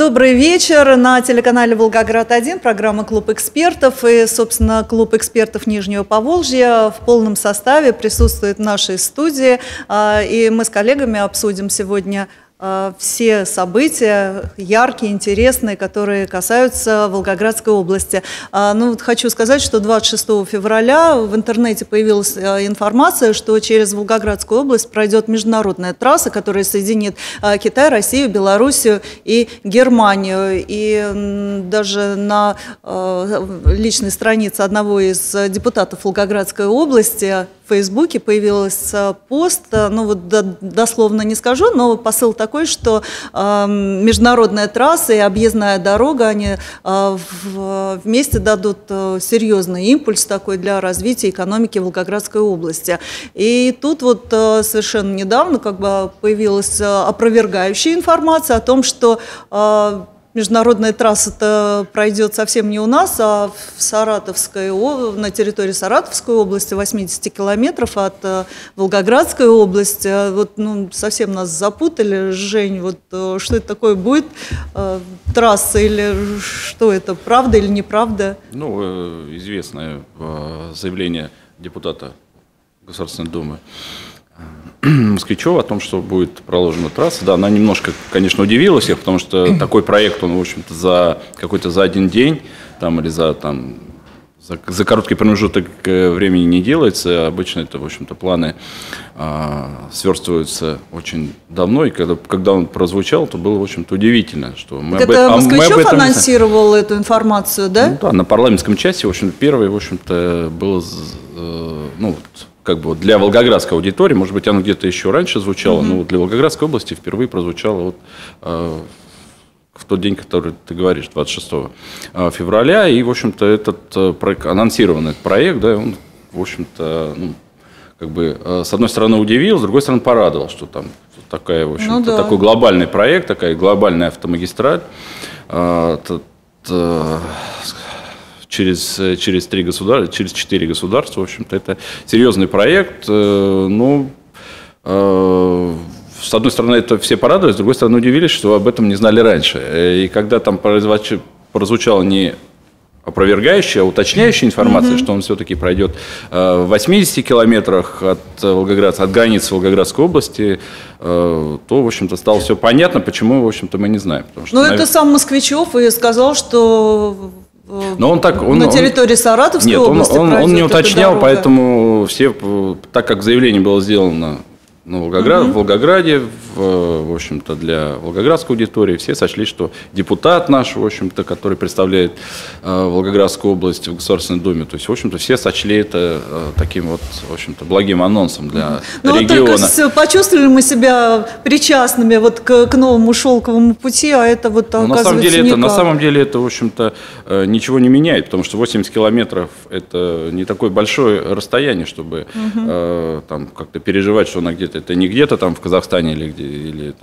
Добрый вечер. На телеканале «Волгоград-1» программа «Клуб экспертов». И, собственно, клуб экспертов Нижнего Поволжья в полном составе присутствует в нашей студии. И мы с коллегами обсудим сегодня все события, яркие, интересные, которые касаются Волгоградской области. Хочу сказать, что 26 февраля в интернете появилась информация, что через Волгоградскую область пройдет международная трасса, которая соединит Китай, Россию, Белоруссию и Германию. И даже на личной странице одного из депутатов Волгоградской области в Фейсбуке появился пост, дословно не скажу, но посыл такой, что международная трасса и объездная дорога, они вместе дадут серьезный импульс такой для развития экономики Волгоградской области. И тут совершенно недавно появилась опровергающая информация о том, что международная трасса-то пройдет совсем не у нас, а на территории Саратовской области, 80 километров от Волгоградской области. Совсем нас запутали. Жень, что это такое будет? Трасса или что это? Правда или неправда? Известное заявление депутата Государственной Думы Москвичева о том, что будет проложена трасса. Да, она немножко, конечно, удивила всех, потому что такой проект, он, в общем-то, за один день или за короткий промежуток времени не делается. Обычно это, в общем-то, планы сверстываются очень давно, и когда он прозвучал, то было, в общем-то, удивительно, что Москвичев анонсировал эту информацию, да? Да, на парламентском часе, в общем-то, первый, в общем-то, было, для волгоградской аудитории, может быть, оно где-то еще раньше звучало, но для Волгоградской области впервые прозвучало в тот день, который ты говоришь, 26 февраля, и, в общем-то, этот анонсированный проект, да, он, в общем-то, с одной стороны удивил, с другой стороны порадовал, что там такая, в общем-то, такой глобальный проект, такая глобальная автомагистраль, через 4 государства, в общем-то, это серьезный проект. С одной стороны, это все порадовались, с другой стороны, удивились, что об этом не знали раньше. И когда там прозвучала не опровергающая, а уточняющая информация, что он все-таки пройдет в 80 километрах от границы Волгоградской области, то, в общем-то, стало все понятно, почему, в общем-то, мы не знаем. Это сам Москвичев и сказал, что на территории Саратовской области он не уточнял, поэтому все, так как заявление было сделано в Волгограде, в общем-то, для волгоградской аудитории, все сочли, что депутат наш, в общем-то, который представляет Волгоградскую область в Государственной Думе, то есть, в общем-то, все сочли это таким в общем-то, благим анонсом для региона. Только почувствовали мы себя причастными к новому шелковому пути, а это оказывается никак. На самом деле это, в общем-то, ничего не меняет, потому что 80 километров – это не такое большое расстояние, чтобы как-то переживать, что она где-то, это не где-то там в Казахстане или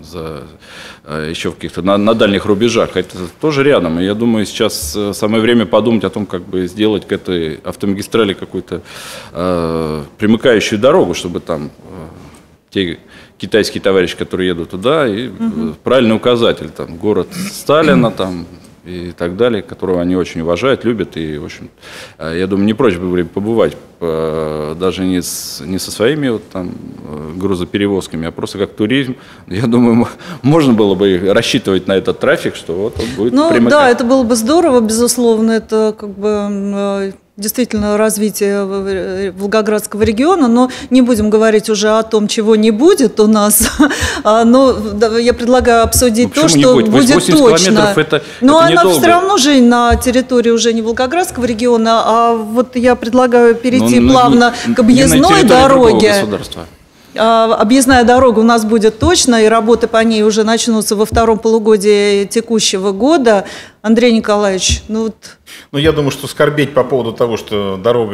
еще в каких-то на дальних рубежах. Это тоже рядом. И я думаю, сейчас самое время подумать о том, как бы сделать к этой автомагистрали какую-то примыкающую дорогу, чтобы там те китайские товарищи, которые едут туда, и правильный указатель, город Сталина, и так далее, которого они очень уважают, любят, и, в общем, я думаю, не прочь были побывать даже не со своими грузоперевозками, а просто как туризм. Я думаю, можно было бы рассчитывать на этот трафик, что он будет примыкать. Да, это было бы здорово, безусловно, это действительно развитие Волгоградского региона, но не будем говорить уже о том, чего не будет у нас. Но я предлагаю обсудить то, что будет точно. Но она все равно же на территории уже не Волгоградского региона, а я предлагаю перейти плавно к объездной дороге. Объездная дорога у нас будет точно, и работы по ней уже начнутся во втором полугодии текущего года. Андрей Николаевич, я думаю, что скорбеть по поводу того, что дорога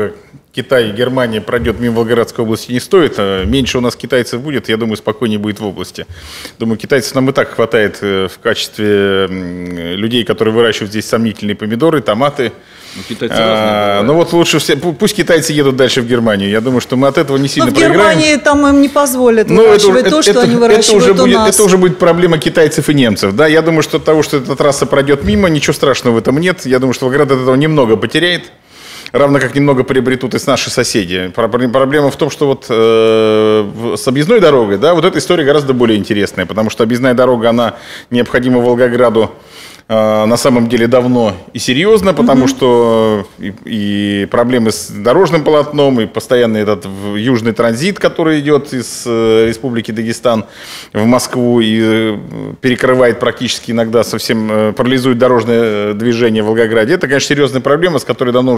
Китай и Германия пройдет мимо Волгоградской области не стоит. Меньше у нас китайцев будет, я думаю, спокойнее будет в области. Думаю, китайцев нам и так хватает в качестве людей, которые выращивают здесь сомнительные помидоры, томаты. Китайцы разные. Ну вот лучше все, пусть китайцы едут дальше в Германию. Я думаю, что мы от этого не сильно проиграем. Но в Германии там им не позволят выращивать то, что они выращивают у нас. Это уже будет проблема китайцев и немцев. Да? Я думаю, что от того, что эта трасса пройдет мимо, ничего страшного в этом нет. Я думаю, что Волгоград от этого немного потеряет. Равно как немного приобретут и наши соседи. Проблема в том, что вот с объездной дорогой, да, вот эта история гораздо более интересная, потому что объездная дорога, она необходима Волгограду на самом деле давно и серьезно, потому что и проблемы с дорожным полотном, и постоянный этот южный транзит, который идет из Республики Дагестан в Москву и перекрывает практически иногда совсем, парализует дорожное движение в Волгограде. Это, конечно, серьезная проблема, с которой давно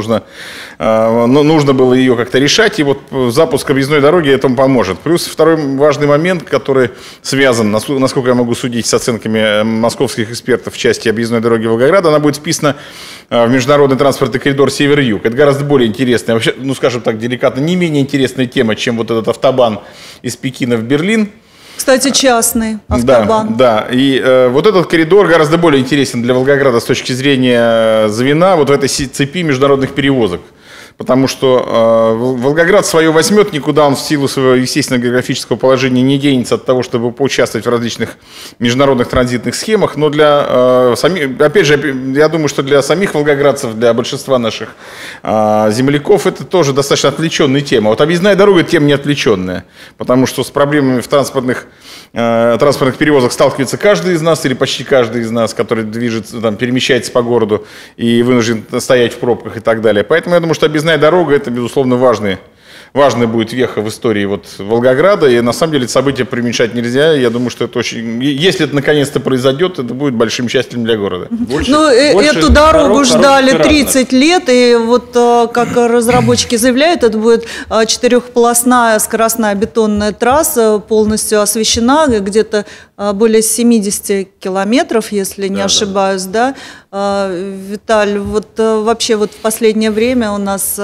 нужно было ее как-то решать, и вот запуск объездной дороги этому поможет. Плюс второй важный момент, который связан, насколько я могу судить, с оценками московских экспертов в части объездной дороги Волгограда, она будет вписана в международный транспортный коридор Север-Юг. Это гораздо более интересная, вообще, ну скажем так, деликатно, не менее интересная тема, чем вот этот автобан из Пекина в Берлин. Кстати, частный автобан. Да. И вот этот коридор гораздо более интересен для Волгограда с точки зрения звена вот в этой цепи международных перевозок. Потому что Волгоград свое возьмет, никуда он в силу своего естественного географического положения не денется от того, чтобы поучаствовать в различных международных транзитных схемах. Но для самих, опять же, я думаю, что для самих волгоградцев, для большинства наших земляков это тоже достаточно отвлеченная тема. Вот объездная дорога тема не отвлеченная, потому что с проблемами в транспортных перевозок сталкивается каждый из нас или почти каждый из нас, который движется, там, перемещается по городу и вынужден стоять в пробках и так далее. Поэтому я думаю, что объездная дорога – это, безусловно, важная будет веха в истории вот Волгограда, и на самом деле это событие преуменьшать нельзя. Я думаю, что это очень… Если это наконец-то произойдет, это будет большим счастьем для города. Эту дорогу ждали 30 лет, и вот как разработчики заявляют, это будет четырехполосная скоростная бетонная трасса, полностью освещена, где-то более 70 километров, если не ошибаюсь, да? Виталь, вот вообще вот в последнее время у нас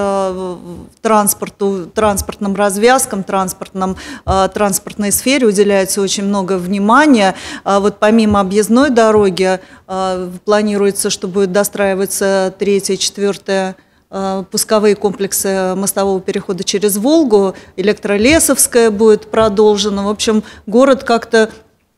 транспортным развязкам, транспортной сфере уделяется очень много внимания. Вот помимо объездной дороги планируется, что будет достраиваться 3-я, 4-я пусковые комплексы мостового перехода через Волгу, Электролесовская будет продолжена. В общем, город как-то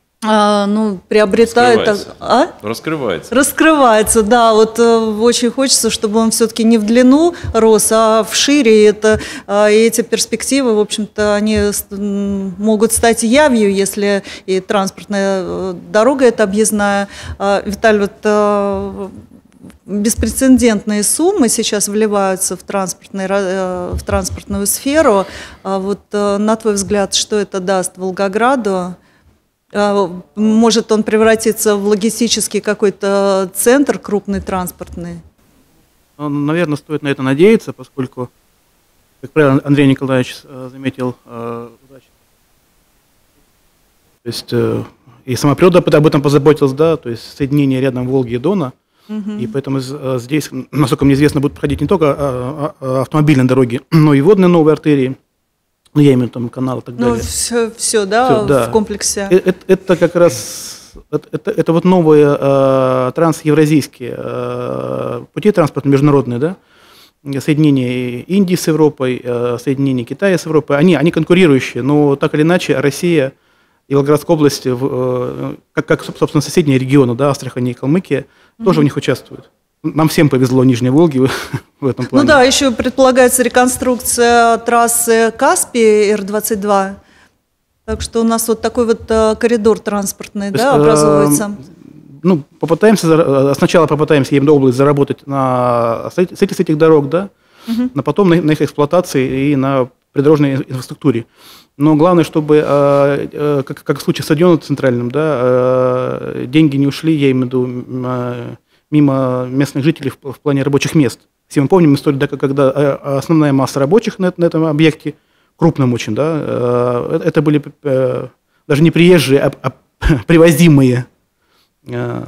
приобретает… Раскрывается, да. Вот очень хочется, чтобы он все-таки не в длину рос, а в шире. И эти перспективы, в общем-то, они могут стать явью, если и транспортная дорога эта объездная. Виталий, вот беспрецедентные суммы сейчас вливаются в транспортную сферу. Вот на твой взгляд, что это даст Волгограду? Может он превратиться в логистический какой-то центр крупный транспортный? Наверное, стоит на это надеяться, поскольку, как правильно Андрей Николаевич заметил, то есть и сама природа об этом позаботилась, да, то есть соединение рядом Волги и Дона, и поэтому здесь, насколько мне известно, будут проходить не только автомобильные дороги, но и водные новые артерии. Ну, я имею в виду там канал и так далее. Все, да, в комплексе. Это как раз, это вот новые трансевразийские пути транспортные международные, да, соединение Индии с Европой, соединение Китая с Европой, они конкурирующие, но так или иначе Россия и Волгоградская область, как собственно, соседние регионы, да, Астрахань и Калмыкия, тоже в них участвуют. Нам всем повезло Нижней Волге в этом плане. Ну да, еще предполагается реконструкция трассы Каспий Р-22. Так что у нас вот такой вот коридор транспортный, да, образуется. Ну, сначала попытаемся, я имею в виду область, заработать на строительстве этих дорог, да, а потом на их эксплуатации и на придорожной инфраструктуре. Но главное, чтобы, как в случае с стадионом центральным, да, деньги не ушли, я имею в виду, мимо местных жителей в плане рабочих мест. Все мы помним историю, да, когда основная масса рабочих на этом объекте, крупном очень, да, это были даже не приезжие, а привозимые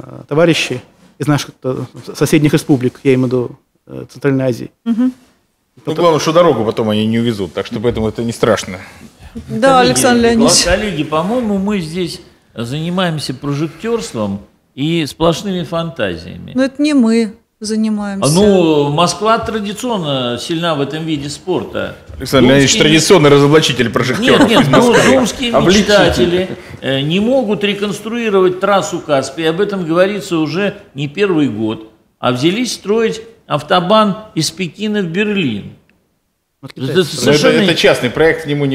товарищи из наших соседних республик, я имею в виду Центральной Азии. Ну, главное, что дорогу потом они не увезут, так что поэтому это не страшно. Да, Александр Леонидович. Коллеги, по-моему, мы здесь занимаемся прожектерством и сплошными фантазиями. Но это не мы занимаемся. Ну, Москва традиционно сильна в этом виде спорта. Александр Леонидович традиционный разоблачитель прожектеров. Нет, думские мечтатели не могут реконструировать трассу Каспия. Об этом говорится уже не первый год. А взялись строить автобан из Пекина в Берлин. Это частный проект, к нему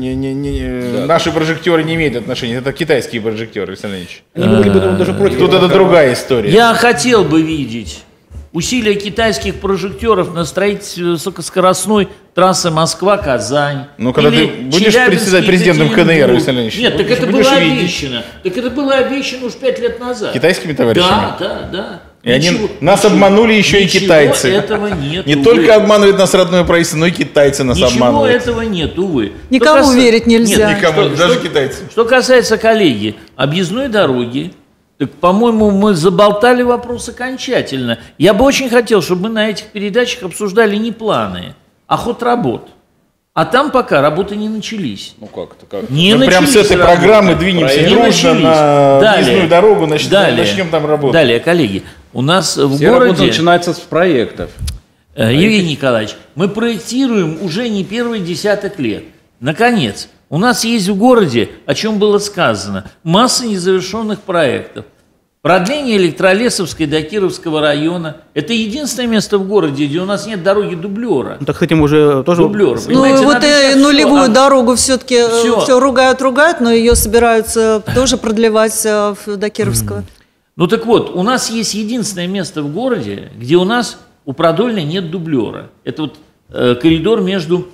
наши прожектеры не имеют отношения. Это китайские прожектеры, Александр Леонидович. Они были бы даже против. Тут это другая история. Я хотел бы видеть усилия китайских прожектеров на строительстве высокоскоростной трассы Москва-Казань. Ну, когда ты будешь председать президентом КНР, Александр Леонидович? Нет, так это было обещано. Так это было обещано уж 5 лет назад. Китайскими товарищами? Да. И они нас обманули еще и китайцы. Этого нет. Не только обманывает нас родное правительство, но и китайцы нас обманывают. Ничего этого нет, увы. Никому верить нельзя. Нет, никому, даже китайцы. Что касается, коллеги, объездной дороги, так, по-моему, мы заболтали вопрос окончательно. Я бы очень хотел, чтобы мы на этих передачах обсуждали не планы, а ход работ. А там пока работы не начались. Ну как это? Как? Не Мы прям с этой программы двинемся дружно на объездную дорогу, начнем там работать. Далее, коллеги, у нас в Все работа городе... начинается с проектов. Евгений Николаевич, мы проектируем уже не первый десяток лет. Наконец, у нас есть в городе, о чем было сказано, масса незавершенных проектов. Продление Электролесовской до Кировского района – это единственное место в городе, где у нас нет дороги-дублера. Ну, так с этим уже тоже... Дублер. Ну, вот и нулевую дорогу все-таки все ругают, но ее собираются тоже продлевать до Кировского. Ну, так вот, у нас есть единственное место в городе, где у нас у Продольной нет дублера. Это вот коридор между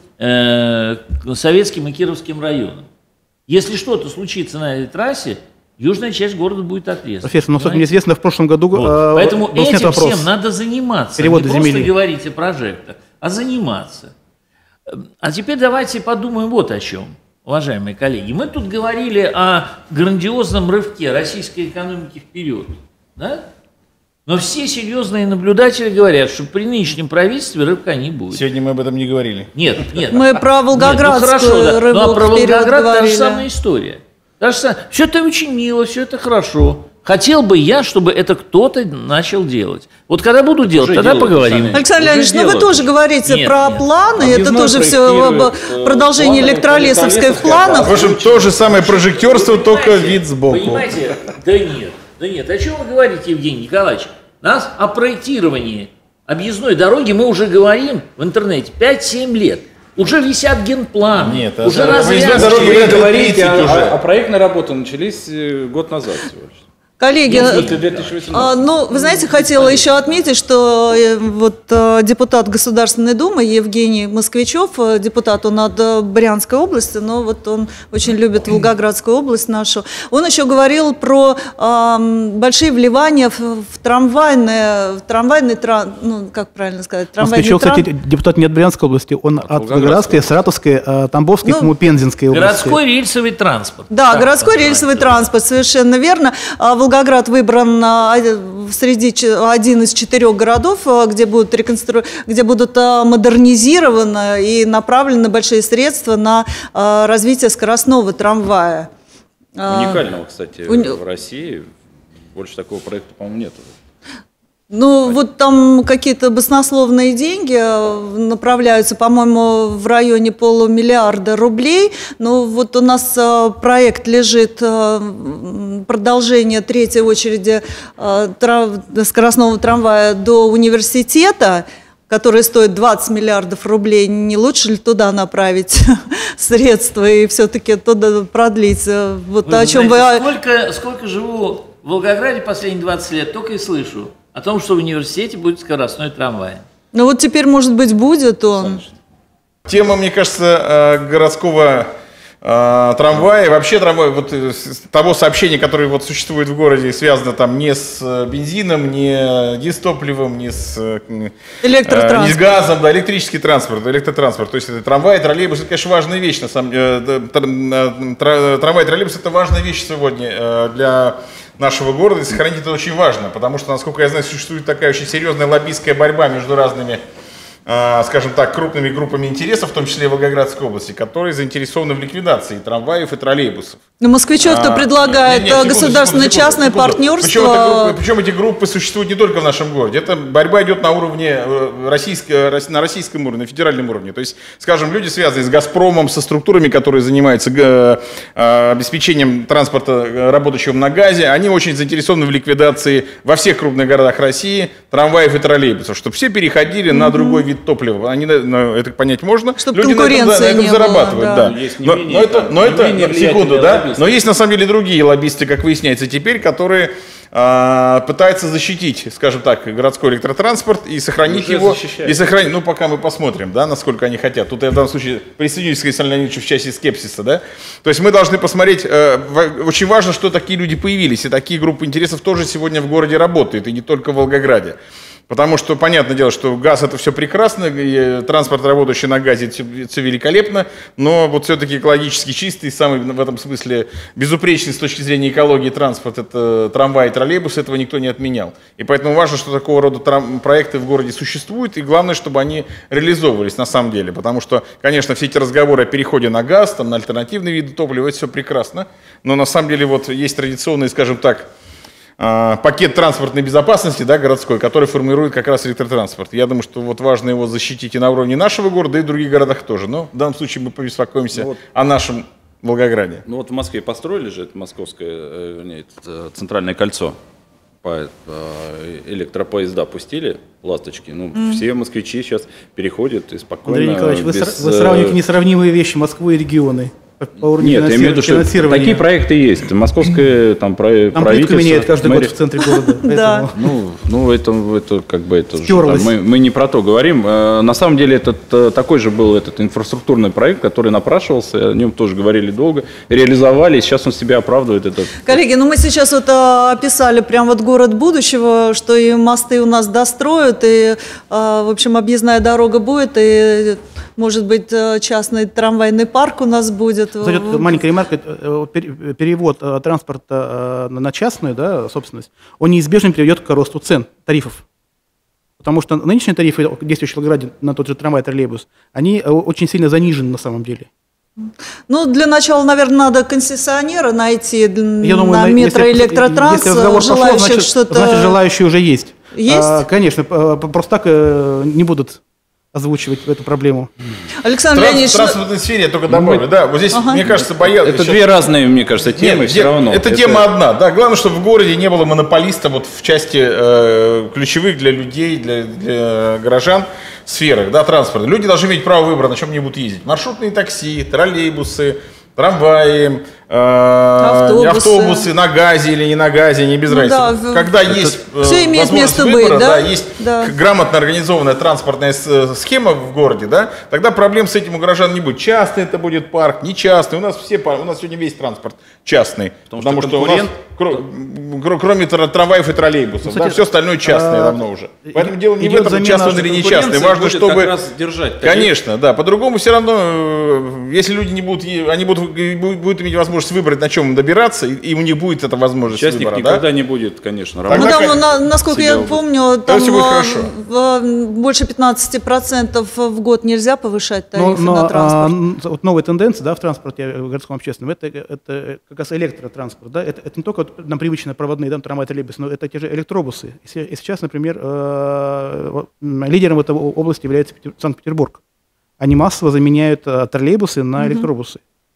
Советским и Кировским районом. Если что-то случится на этой трассе, южная часть города будет отрезана. Профессор, насколько мне известно, в прошлом году вот. Поэтому был снят этим вопрос. всем надо заниматься. Переводы не просто земельные. говорить о прожектах, а заниматься. А теперь давайте подумаем вот о чем, уважаемые коллеги. Мы тут говорили о грандиозном рывке российской экономики вперед. Да? Но все серьезные наблюдатели говорят, что при нынешнем правительстве рывка не будет. Сегодня мы об этом не говорили. Нет. Мы про Волгоградскую рывок а про Волгоград говорили. та же самая история. Все это очень мило, все это хорошо. Хотел бы я, чтобы это кто-то начал делать. Вот когда буду делать, Уже тогда делают, поговорим. Александр Леонидович, ну вы тоже говорите про планы, это тоже все продолжение электролесовской в планах. В общем, то же самое прожектерство, только вид сбоку. Понимаете? Да нет. О чем вы говорите, Евгений Николаевич? Нас о проектировании объездной дороги мы уже говорим в интернете 5-7 лет. Уже висят генпланы. Нет, уже развязки. Вы говорите, а проектные работы начались год назад всего лишь. Коллеги, 2018. ну, вы знаете, хотела еще отметить, что вот депутат Государственной Думы Евгений Москвичев, депутат он от Брянской области, но вот он очень любит Волгоградскую область нашу, он еще говорил про большие вливания в трамвайный, ну, как правильно сказать, трамвайный Москвичев, кстати, депутат не от Брянской области, он от Волгоградской, Саратовской, Тамбовской, ну, Пензенской области. Городской рельсовый транспорт. Да, городской рельсовый транспорт, совершенно верно. Волгоград выбран один из 4 городов, где будут модернизированы и направлены большие средства на развитие скоростного трамвая. Уникального, кстати, в России. Больше такого проекта, по-моему, нет. Ну, вот там какие-то баснословные деньги направляются, по-моему, в районе $500 миллиарда рублей. Но вот у нас проект лежит продолжение 3-й очереди скоростного трамвая до университета, который стоит 20 миллиардов рублей. Не лучше ли туда направить средства и все-таки туда продлить? Вот Вы о чем знаете, сколько живу в Волгограде последние 20 лет, только и слышу о том, что в университете будет скоростной трамвай. Ну вот теперь, может быть, будет он. Тема, мне кажется, городского трамвая, вообще трамвая, вот того сообщения, которое вот существует в городе, связано там не с бензином, не дизтопливом, не с газом, да, электрический транспорт, электротранспорт. То есть это трамвай, троллейбус, это, конечно, важная вещь. На самом деле, трамвай, троллейбус — это важная вещь сегодня для нашего города, и сохранить это очень важно, потому что, насколько я знаю, существует такая очень серьезная лоббистская борьба между разными скажем так, крупными группами интересов, в том числе и Волгоградской области, которые заинтересованы в ликвидации трамваев и троллейбусов. Но Москвичев-то предлагает государственно-частное партнерство. Причем эти группы существуют не только в нашем городе. Это борьба идет на уровне на российском уровне, на федеральном уровне. То есть, скажем, люди, связанные с «Газпромом», со структурами, которые занимаются обеспечением транспорта, работающего на газе, они очень заинтересованы в ликвидации во всех крупных городах России трамваев и троллейбусов, чтобы все переходили на другой вид топлива. Это понять можно. Чтобы люди конкуренции на этом зарабатывают. Да. Но это секунду, да. Но есть на самом деле другие лоббисты, как выясняется теперь, которые пытаются защитить, скажем так, городской электротранспорт и сохранить его. И сохранить, пока мы посмотрим, да, насколько они хотят. Тут я в данном случае присоединюсь к Александру Леонидовичу в части скепсиса, да. То есть мы должны посмотреть, очень важно, что такие люди появились, и такие группы интересов тоже сегодня в городе работают, и не только в Волгограде. Потому что, понятное дело, что газ — это все прекрасно, и транспорт, работающий на газе, это все великолепно, но вот все-таки экологически чистый, самый в этом смысле безупречный с точки зрения экологии транспорт — это трамвай и троллейбус, этого никто не отменял. И поэтому важно, что такого рода проекты в городе существуют, и главное, чтобы они реализовывались на самом деле. Потому что, конечно, все эти разговоры о переходе на газ, на альтернативные виды топлива, это все прекрасно, но на самом деле вот есть традиционные, скажем так, пакет транспортной безопасности, да, городской, который формирует как раз электротранспорт. Я думаю, что вот важно его защитить и на уровне нашего города, и в других городах тоже. Но в данном случае мы побеспокоимся о нашем Волгограде. Ну вот в Москве построили же это московское, вернее, центральное кольцо. Электропоезда пустили, ласточки. Все москвичи сейчас переходят и спокойно. Андрей Николаевич, вы сравниваете несравнимые вещи Москву и регионы. Нет, я имею в виду, что такие проекты есть. Московское правительство. Плитку меняет каждый год в центре города. Да. Это как бы это мы не про то говорим. На самом деле такой же был этот инфраструктурный проект, который напрашивался, о нем тоже говорили долго, реализовали, и сейчас он себя оправдывает. Коллеги, мы сейчас вот описали прям вот город будущего, что и мосты у нас достроят, и, в общем, объездная дорога будет, и, может быть, частный трамвайный парк у нас будет. Кстати, маленькая ремарка, перевод транспорта на частную, да, собственность, он неизбежно приведет к росту цен, тарифов. Потому что нынешние тарифы, действующие в Волгограде на тот же трамвай, троллейбус, они очень сильно занижены на самом деле. Для начала, наверное, надо концессионера найти на думаю, метроэлектротранс, если разговор желающих пошел, что-то... Значит, желающие уже есть. Есть? Конечно, просто так не будут озвучивать эту проблему. Александр Леонидович... В транспортной сфере я только добавлю. Да, вот здесь, мне кажется, боялся... Это две разные, мне кажется, темы все равно. Это тема одна. Да, главное, чтобы в городе не было монополиста вот в части ключевых для людей, для горожан сферах, да, транспорта. Люди должны иметь право выбора, на чем они будут ездить. Маршрутные такси, троллейбусы, трамваи, автобусы на газе или не на газе, не без разницы. Да, когда есть возможность выбора, да, есть грамотно организованная транспортная схема в городе, да, тогда проблем с этим у горожан не будет. Частный это будет парк, не частный. У нас сегодня весь транспорт частный. Потому что у нас, кроме трамваев и троллейбусов, да, все остальное частное давно уже. Поэтому дело не в этом, частный или не частный. Важно, чтобы... Конечно, да. По-другому все равно, если люди не будут, они будут иметь возможность выбрать, на чем им добираться, и у них будет эта возможность Частник выбора. никогда не будет, конечно, работать. Насколько я помню, там больше 15% в год нельзя повышать тарифы на транспорт. Вот новая тенденция, да, в транспорте в городском общественном, это как раз электротранспорт. Да, это не только нам привычные проводные, да, трамваи, троллейбусы, но это те же электробусы. И сейчас, например, лидером в этой области является Санкт-Петербург. Они массово заменяют троллейбусы на электробусы.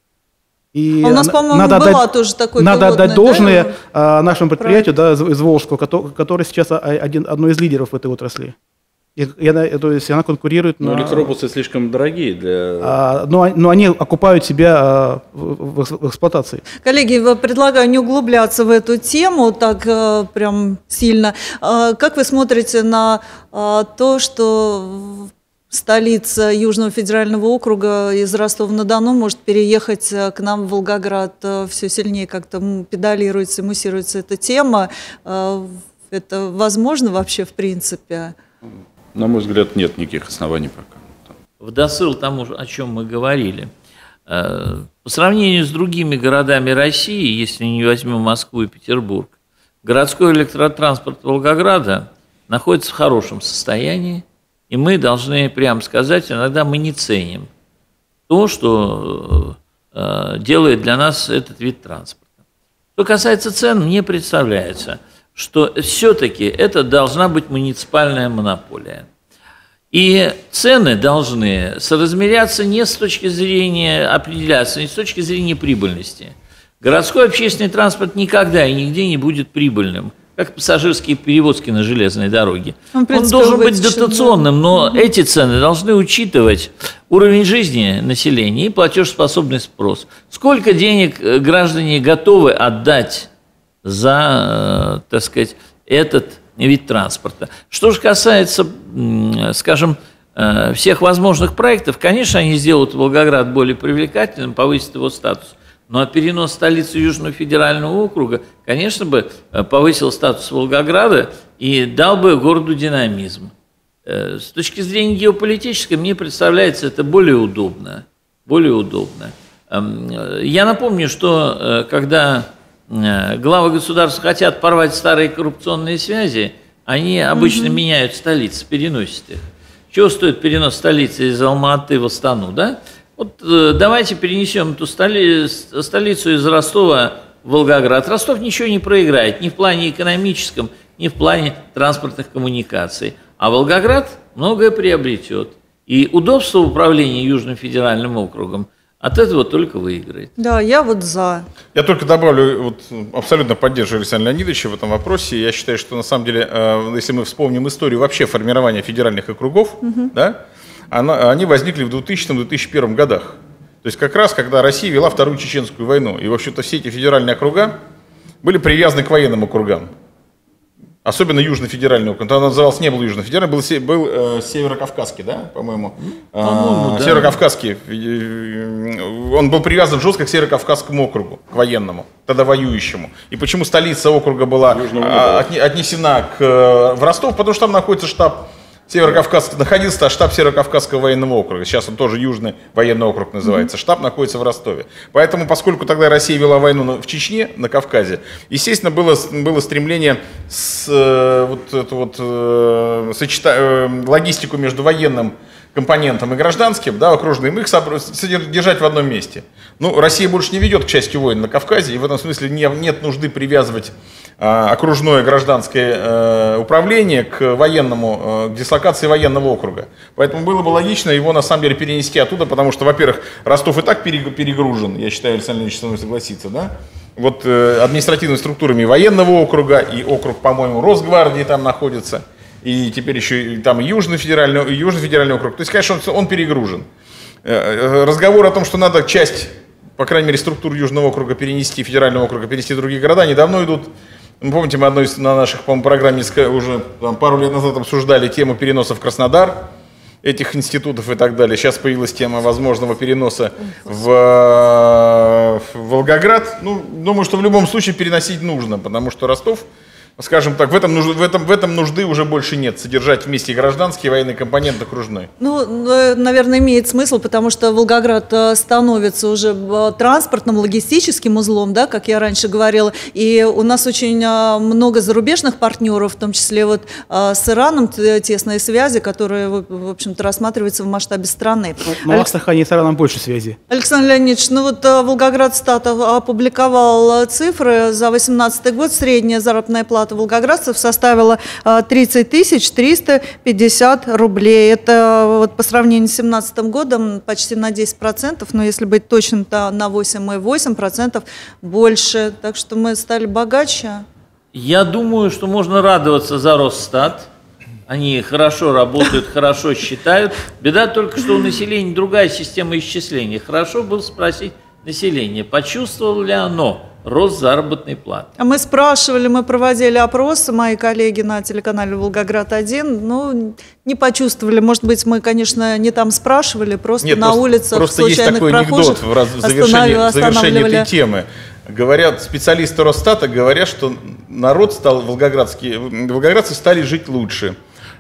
И у нас, по-моему, была тоже такой пилотный. Надо отдать должное нашему предприятию, да, из Волжского, которое сейчас одно из лидеров в этой отрасли. То есть она конкурирует. Но электробусы слишком дорогие для... Но они окупают себя в эксплуатации. Коллеги, предлагаю не углубляться в эту тему так прям сильно. Как вы смотрите на то, что... Столица Южного федерального округа из Ростова-на-Дону может переехать к нам в Волгоград? Все сильнее как-то педалируется, муссируется эта тема. Это возможно вообще в принципе? На мой взгляд, нет никаких оснований пока. В досыл тому, о чем мы говорили. По сравнению с другими городами России, если не возьмем Москву и Петербург, городской электротранспорт Волгограда находится в хорошем состоянии. И мы должны прямо сказать, иногда мы не ценим то, что делает для нас этот вид транспорта. Что касается цен, мне представляется, что все-таки это должна быть муниципальная монополия. И цены должны соразмеряться не с точки зрения, определяться не с точки зрения прибыльности. Городской общественный транспорт никогда и нигде не будет прибыльным, как пассажирские перевозки на железной дороге. Он должен быть дотационным, но эти цены должны учитывать уровень жизни населения и платежеспособный спрос. Сколько денег граждане готовы отдать за, так сказать, этот вид транспорта. Что же касается, скажем, всех возможных проектов, конечно, они сделают Волгоград более привлекательным, повысят его статус. Но перенос столицы Южного федерального округа, конечно, бы повысил статус Волгограда и дал бы городу динамизм. С точки зрения геополитической, мне представляется это более удобно. Более удобно. Я напомню, что когда главы государств хотят порвать старые коррупционные связи, они обычно меняют столицы, переносят их. Чего стоит перенос столицы из Алма-Аты в Астану, да? Вот давайте перенесем эту столицу из Ростова в Волгоград. Ростов ничего не проиграет ни в плане экономическом, ни в плане транспортных коммуникаций. А Волгоград многое приобретет. И удобство управления Южным федеральным округом от этого только выиграет. Да, я вот за. Я только добавлю, вот, абсолютно поддерживаю Александра Леонидовича в этом вопросе. Я считаю, что на самом деле, если мы вспомним историю вообще формирования федеральных округов, да, они возникли в 2000-2001 годах. То есть как раз, когда Россия вела Вторую Чеченскую войну. И, в общем-то, все эти федеральные округа были привязаны к военным округам. Особенно Южный федеральный округ. Он назывался, не был Южный федеральный, был Северокавказский, да, по-моему? Да. Северокавказский. Он был привязан жестко к Северокавказскому округу, к военному, тогда воюющему. И почему столица округа была отнесена в Ростов? Потому что там находится штаб находился штаб Северокавказского военного округа. Сейчас он тоже Южный военный округ называется. Штаб находится в Ростове. Поэтому, поскольку тогда Россия вела войну в Чечне, на Кавказе, естественно, было стремление логистику между военным компонентом и гражданским, да, окружным, их держать в одном месте. Ну, Россия больше не ведет, к счастью, войн на Кавказе, и в этом смысле нет нужды привязывать окружное гражданское управление к военному, к дислокации военного округа. Поэтому было бы логично его на самом деле перенести оттуда, потому что, во-первых, Ростов и так перегружен, я считаю, Александр Ильич со мной согласится, да? Вот административными структурами военного округа, и округ, по-моему, Росгвардии там находится, и теперь еще и там Южный федеральный округ. То есть, конечно, он перегружен. Разговор о том, что надо часть, по крайней мере, структур Южного округа перенести, федерального округа перенести в другие города, недавно идут. Вы помните, мы на наших, по-моему, программе уже пару лет назад обсуждали тему переноса в Краснодар этих институтов и так далее. Сейчас появилась тема возможного переноса в Волгоград. Ну, думаю, что в любом случае переносить нужно, потому что Ростов, скажем так, в этом нужды уже больше нет. Содержать вместе гражданский и военный компонент окружной. Ну, наверное, имеет смысл, потому что Волгоград становится уже транспортным, логистическим узлом, да, как я раньше говорила. И у нас очень много зарубежных партнеров, в том числе вот с Ираном тесные связи, которые, в общем-то, рассматриваются в масштабе страны. Но в Астрахани и с Ираном больше связей. Александр Леонидович, ну вот Волгоградстат опубликовал цифры за 2018 год. Средняя заработная плата волгоградцев составила 30 350 рублей. Это вот по сравнению с 2017 годом почти на 10%, но если быть точным, то на 8,8% больше. Так что мы стали богаче. Я думаю, что можно радоваться за Росстат. Они хорошо работают, хорошо считают. Беда только, что у населения другая система исчисления. Хорошо было спросить население, почувствовало ли оно рост заработной платы. А мы спрашивали, мы проводили опросы, мои коллеги на телеканале «Волгоград-1», ну, не почувствовали. Может быть, мы, конечно, не там спрашивали, просто на улицах случайных прохожих завершение этой темы. Говорят, специалисты Росстата говорят, что народ волгоградцы стали жить лучше.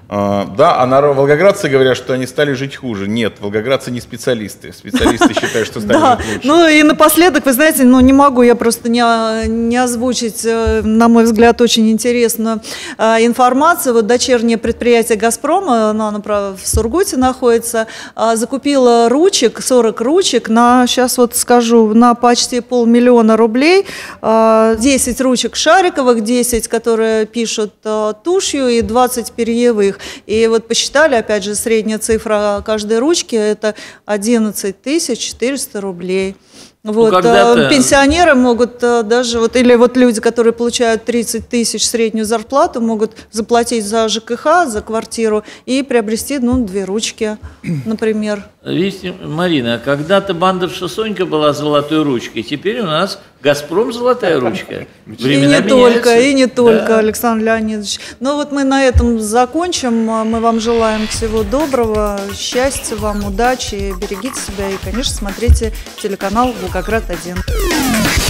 Да, а волгоградцы говорят, что они стали жить хуже. Нет, волгоградцы не специалисты. Специалисты считают, что стали жить лучше. Ну и напоследок, вы знаете, не могу я просто не озвучить, на мой взгляд, очень интересную информацию. Вот дочернее предприятие «Газпрома», оно в Сургуте находится, закупило ручек, 40 ручек, сейчас вот скажу, на почти 500 000 рублей. 10 ручек шариковых, 10, которые пишут тушью, и 20 перьевых. И вот посчитали, опять же, средняя цифра каждой ручки – это 11 400 рублей. Вот, пенсионеры могут даже, или люди, которые получают 30 000 среднюю зарплату, могут заплатить за ЖКХ, за квартиру и приобрести, 2 ручки, например. Видите, Марина, когда-то бандовша Сонька была золотой ручкой, теперь у нас «Газпром» золотая ручка. И не только, Александр Леонидович. Мы на этом закончим. Мы вам желаем всего доброго, счастья вам, удачи, берегите себя и, конечно, смотрите телеканал «Волгоград-1».